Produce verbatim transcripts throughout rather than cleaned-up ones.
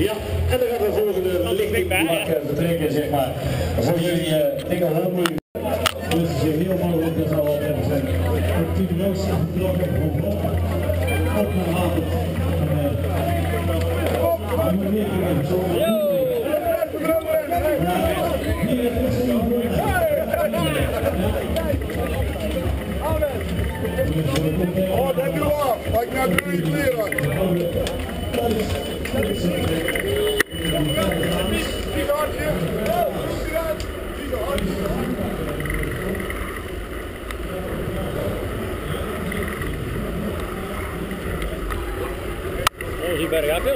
Ja, en dan gaan we volgende lichting vertrekken, zeg maar. Voor jullie uh, dikke handen. Dus je heel mogelijk dat zal hebben zijn. Continueus afgetrokken van op naar avond. En we weer even zo. Oh, dank u wel. Maak nou drie kleren. Oh, zie bij de gaafilm.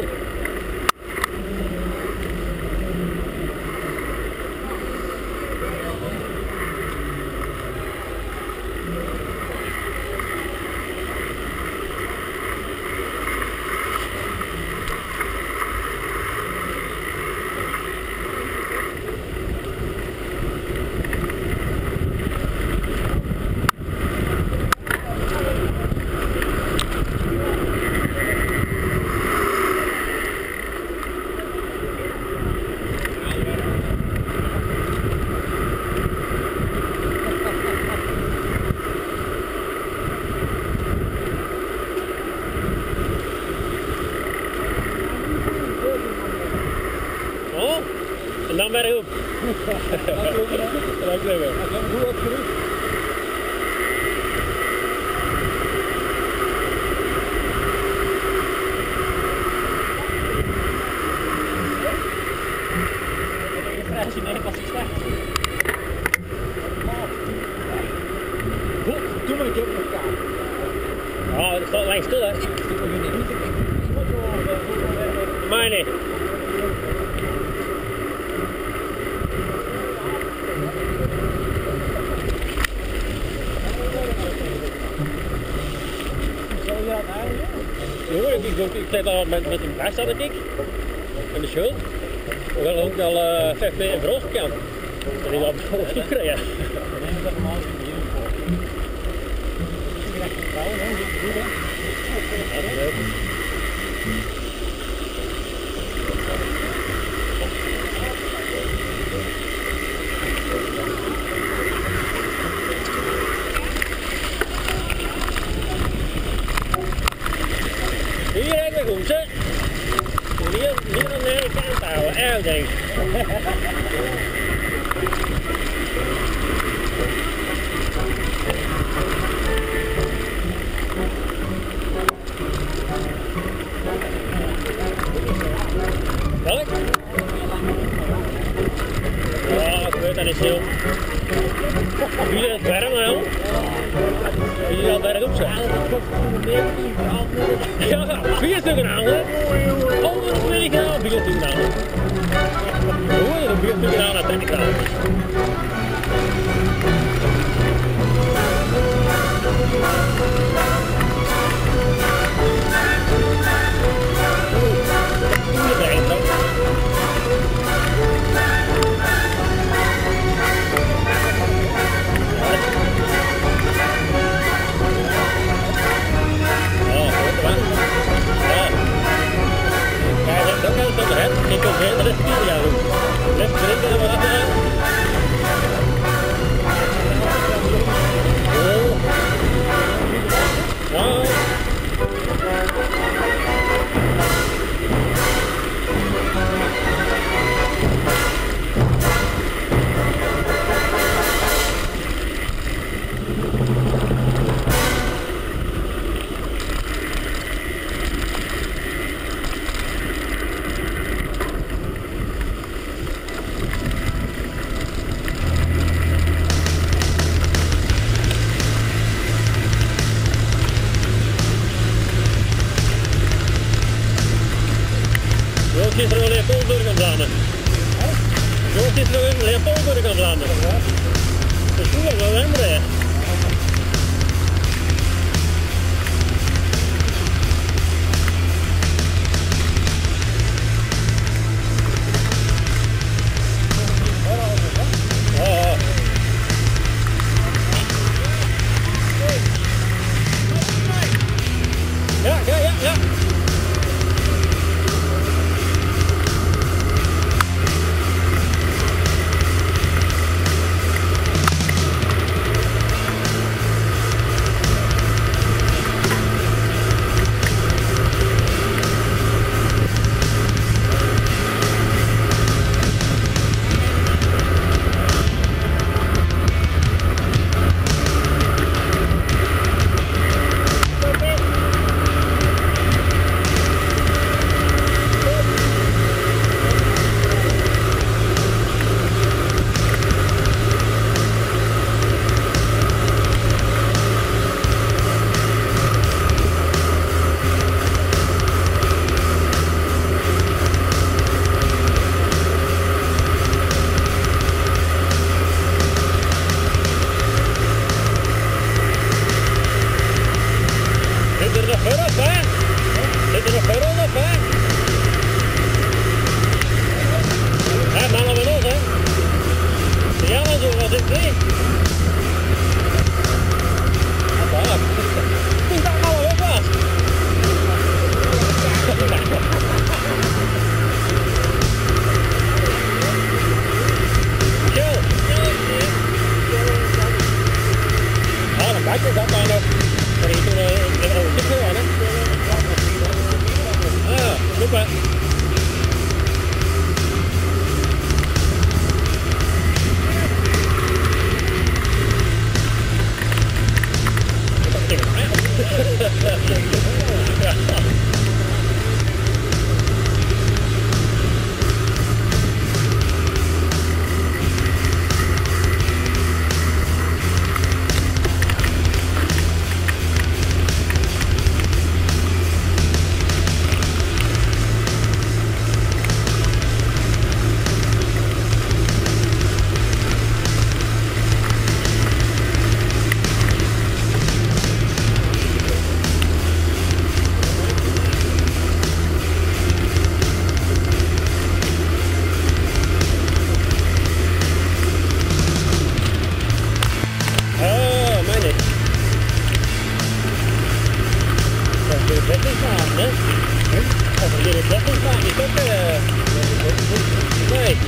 En dan berg op. Dat klimmen. Hoe opgeroepen? Doe maar een keer op elkaar. Ja, dat staat lang stil hè. Maar niet. Ja, ik, ik, ik zit al met, met een best had ik in de schuld. Hoewel ook al uh, vijf meter voor ons kan. Dat is al op zoek krijgen. Hier hebben we goed, hè? Hier, hier aan de kant houden, erg denk ik. Welk? Ja, ik weet dat niet zo. Jullie het warm, hè? Jullie al berg op zijn. Ja, vier stukken aan, hè? honderdtwintig graden, vier stukken aan. Hoe is het? vier stukken aan, dat denk ik al. Ik kom verder de spier aan doen. Let drinken en wat aan. Oh. Oh. Zo is er een Leopoldburg aan Vlaanderen. Zo is er een Leopoldburg aan Vlaanderen. Dat is goed, dat is hem rijden. Ja, ja, ja, ja. voorop, hè? Zit er nog voorop, hè? Hé, mannen we nog, hè? Ja, maar zo was het niet. Daar. Toen dat allemaal op was. Chill. Ah, dan kijk je dat maar nog. Maar ik doe een oude tip gewoon, hè. Ah, super. Nee.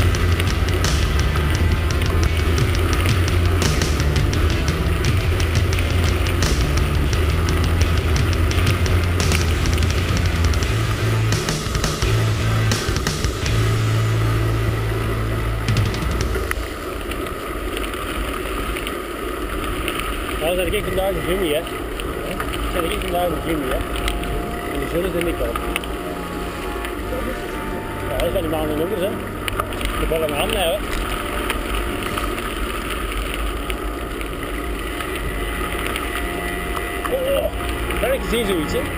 Nou, zet ik vandaag een Jimmy, hè. Zet ik vandaag een Jimmy, hè. En die zullen er niet op. Ja, dat zijn die maanden nummers, hè. De ballen aan, hè. Oh, daar heb ik gezien zoiets, hè.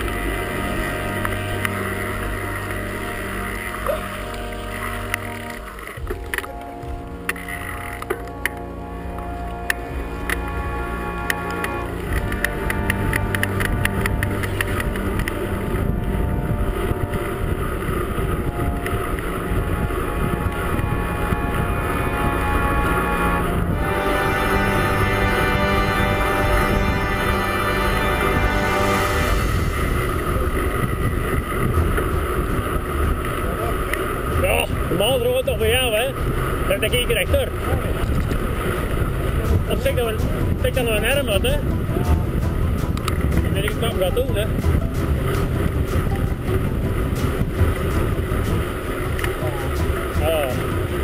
Normaal rood toch bij jou, hè? Dat denk ik rechter. Of zeg dat we zeg dat we een arm had, hè? Dan weet ik wat we gaan doen, hè? Ah.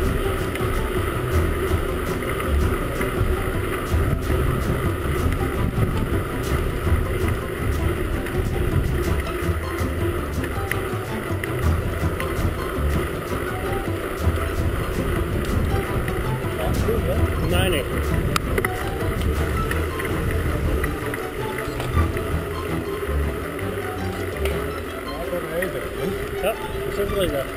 Nee, nee. Ja, zo is dat.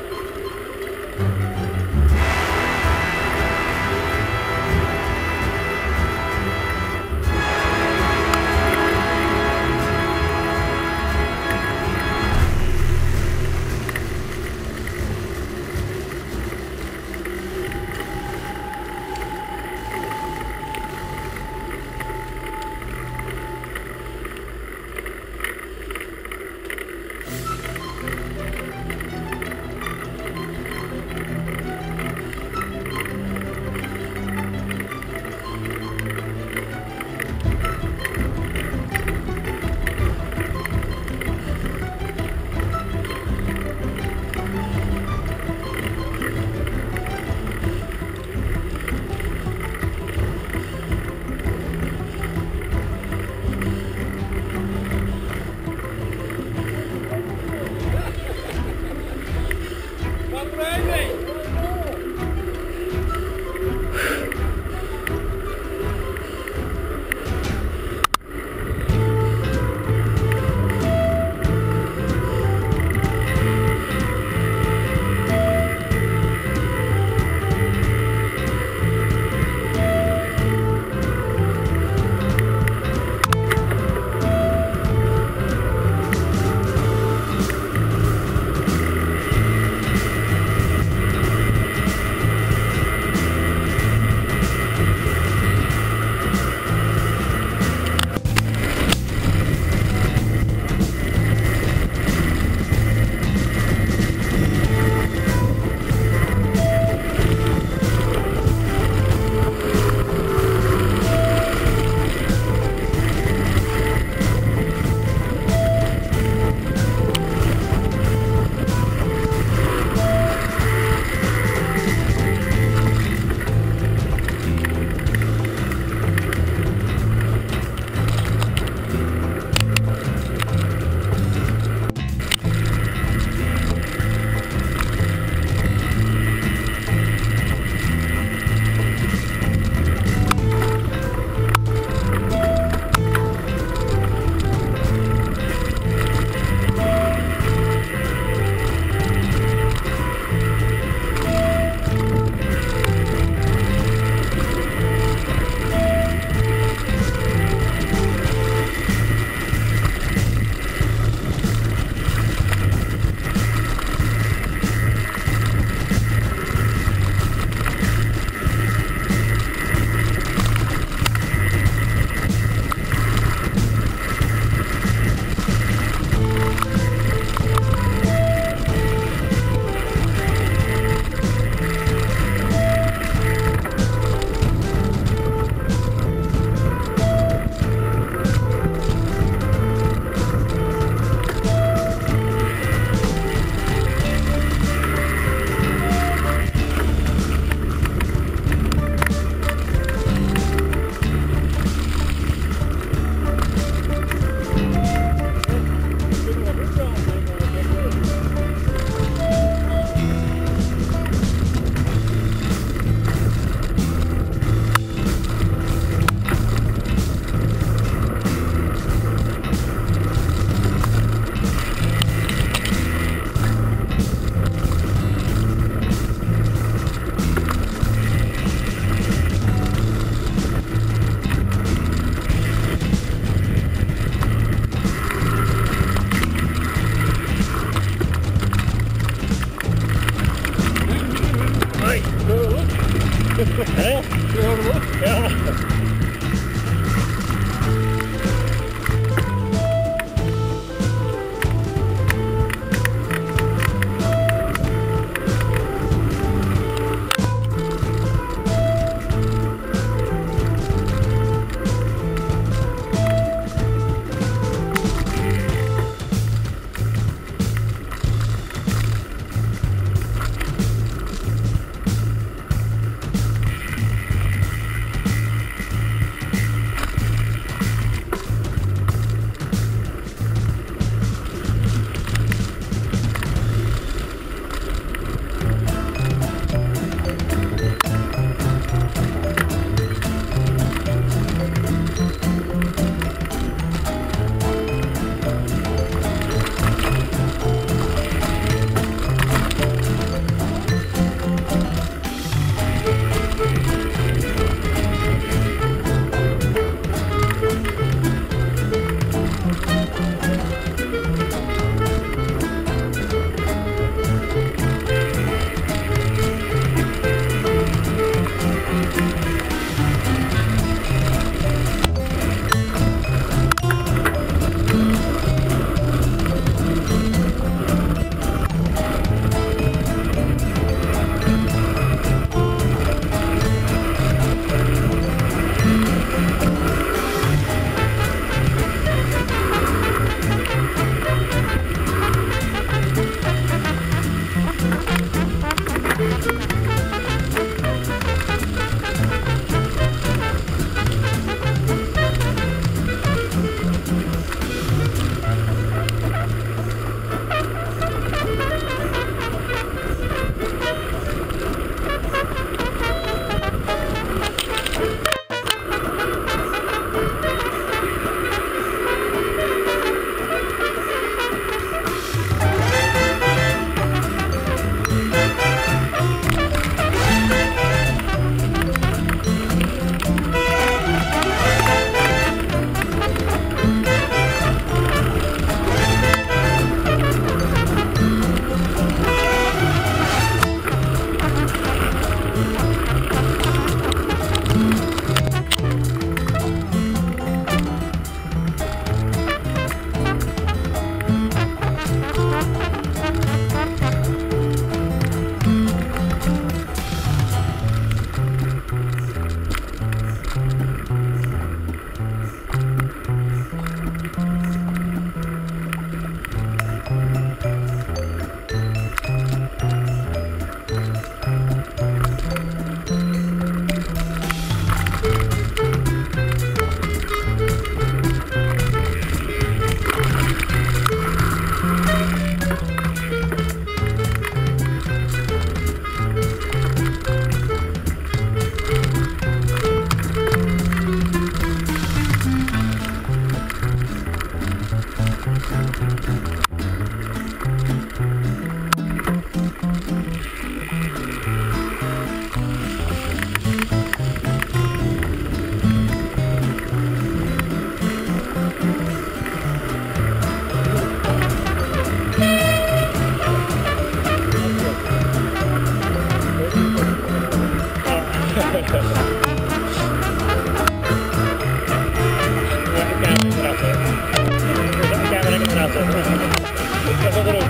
Dat gaat eruit.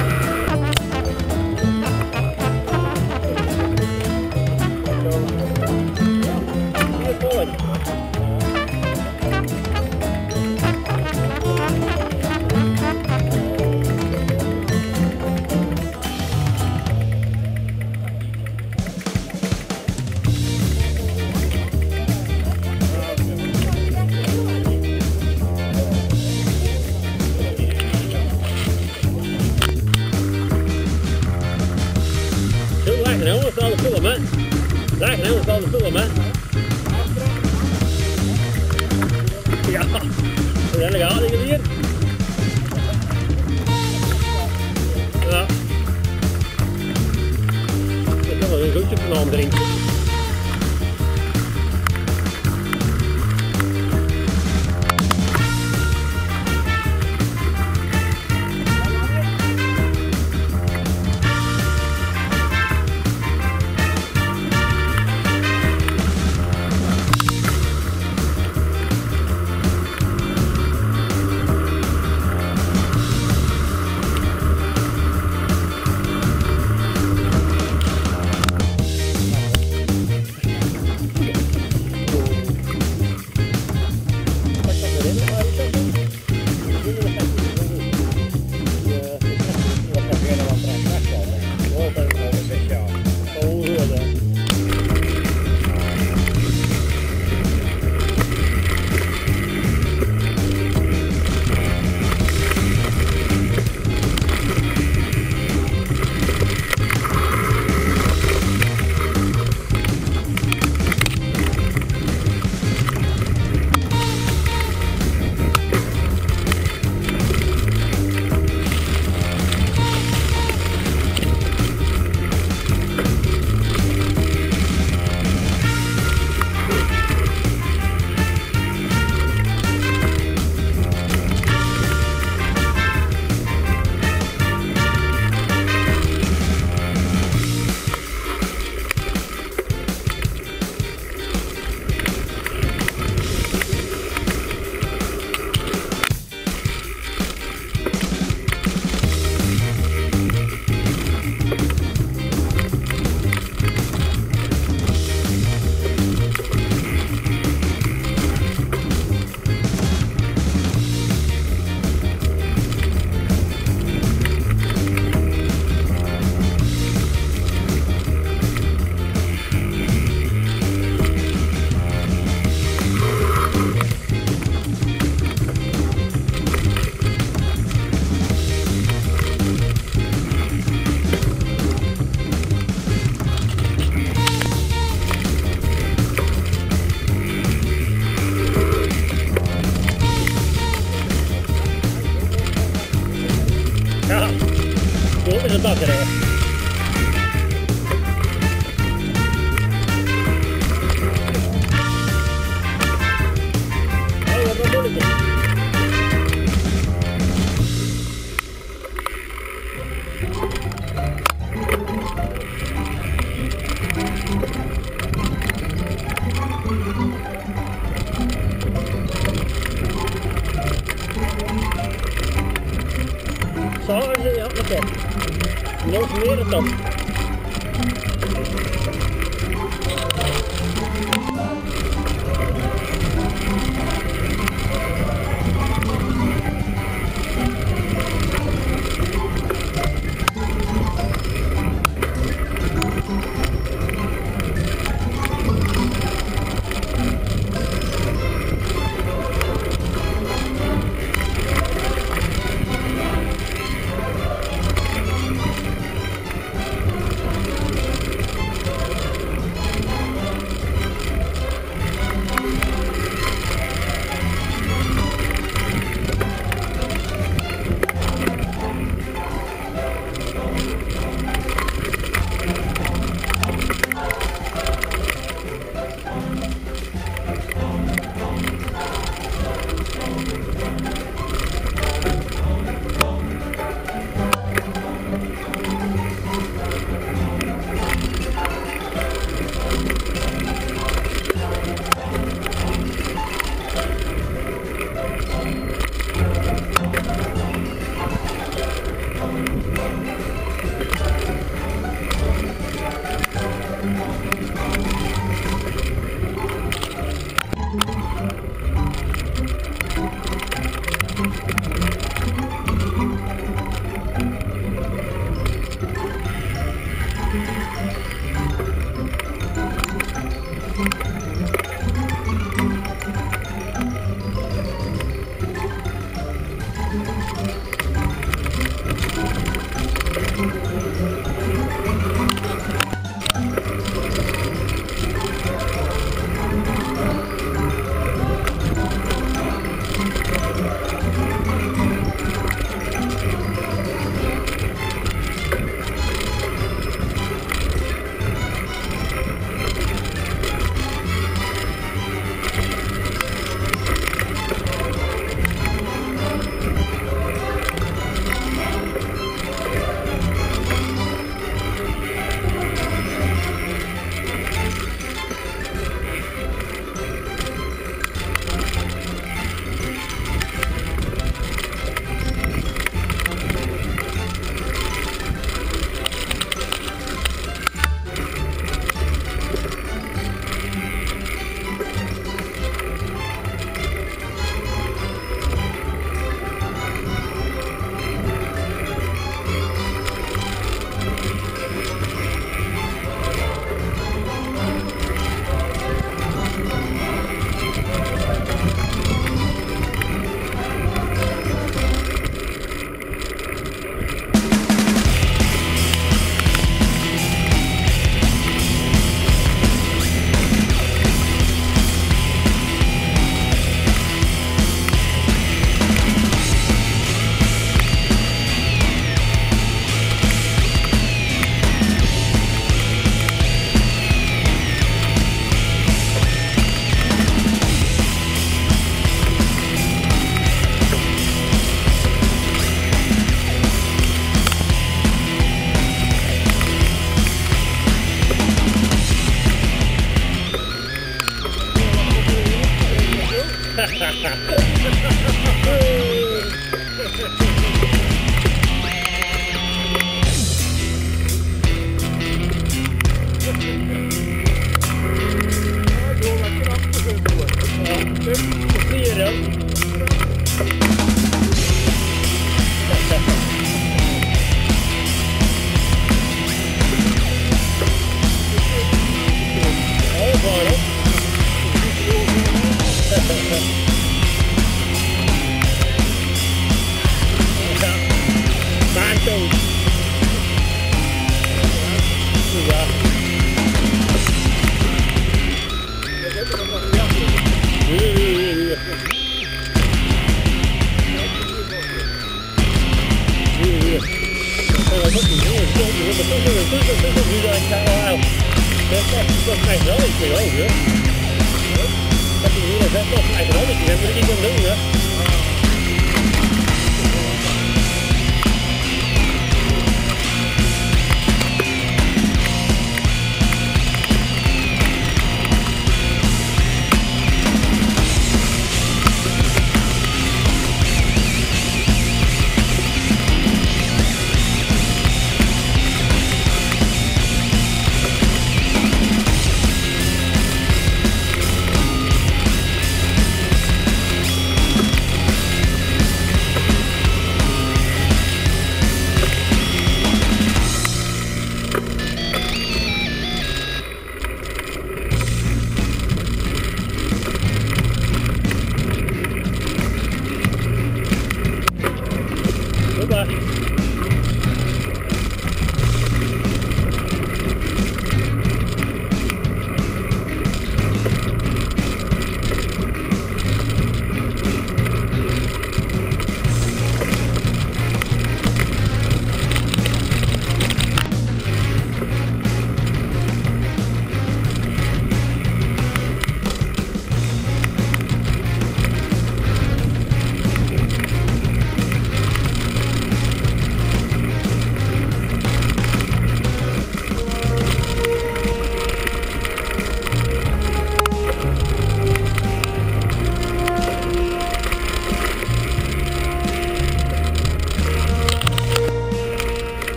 Nou, dat is al de film, hè? Laag nou, dat is al de film, hè? Ja, we zijn er gehaald hier. Ja. Ik kan wel een goedje van aan drinken. Is een batterij. Oh, wat een moeilijke. Zo, is het, ja, oké. Nog meer dan.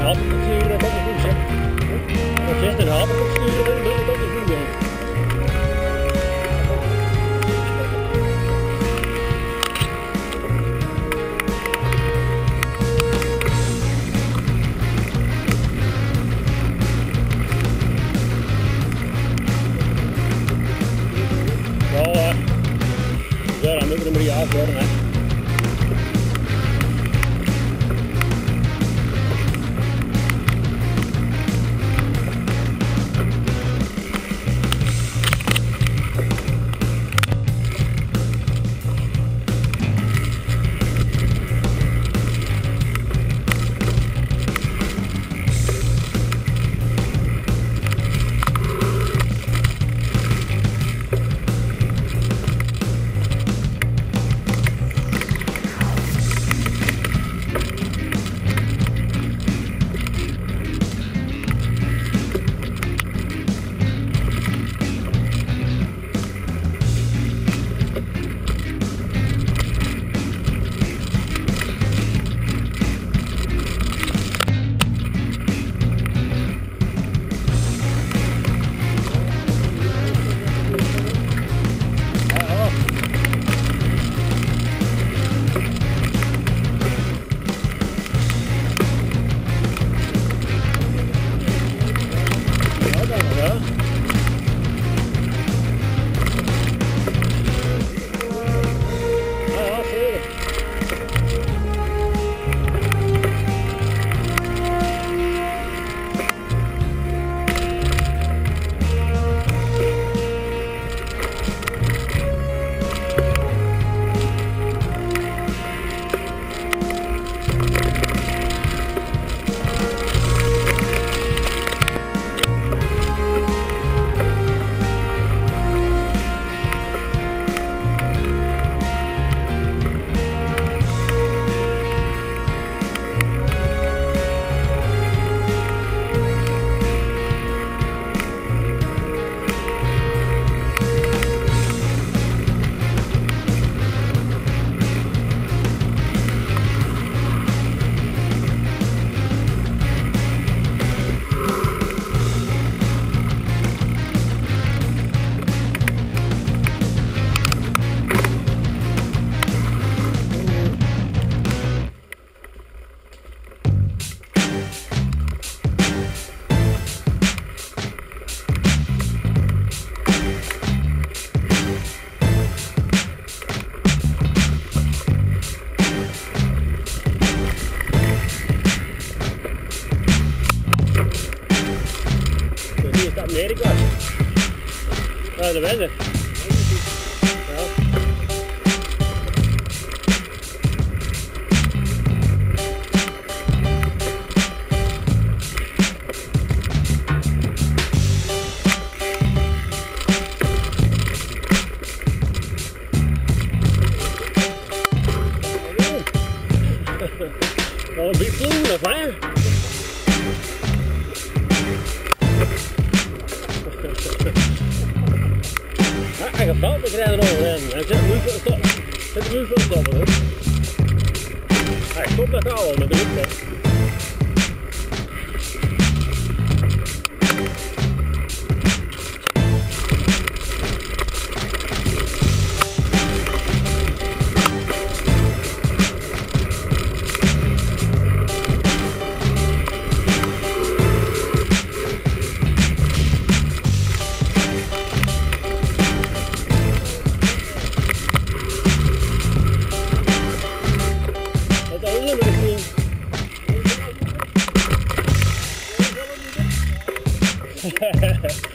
haperkopstuur, dat komt niet goed, zeg. Als je echt een haperkopstuur, dan komt het niet goed. Ja, ja, dan moeten we er maar af worden, hè. Amerika. Ja, dat weet ik. Ja. Wel een beetje vloer of hè? Hij gaat fout, ik rijd er overheen. Hij zet hem nu voor de stop. Zet hem nu voor de stoppen hoor. Hij stopt met ouwen met de hoekstop. Hehehe